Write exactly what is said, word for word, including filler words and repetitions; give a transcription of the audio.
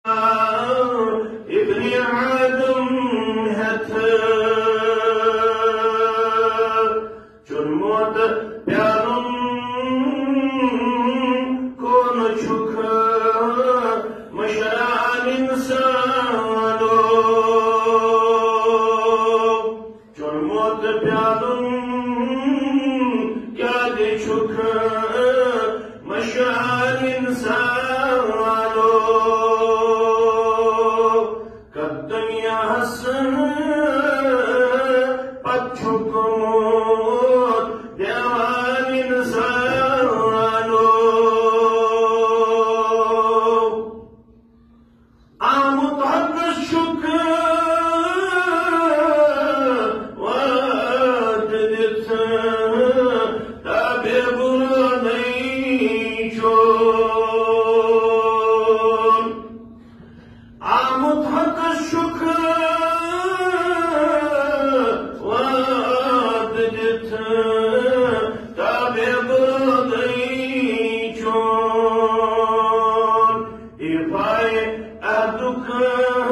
ابن आदम हथ चुनमोत प्यारुन कोन छुख मशरान इंसानो चुनमोत प्यारुन याद छुख मशरान इंसानो दुनिया हसन पछुकोत देवान इंसानो आमुत हक शुक्र वाद दिथ ताबे बुरा नहीं छोन आमुत हक शुक्र वाद दिथ ताबे बुराई छोन इफाए अदुक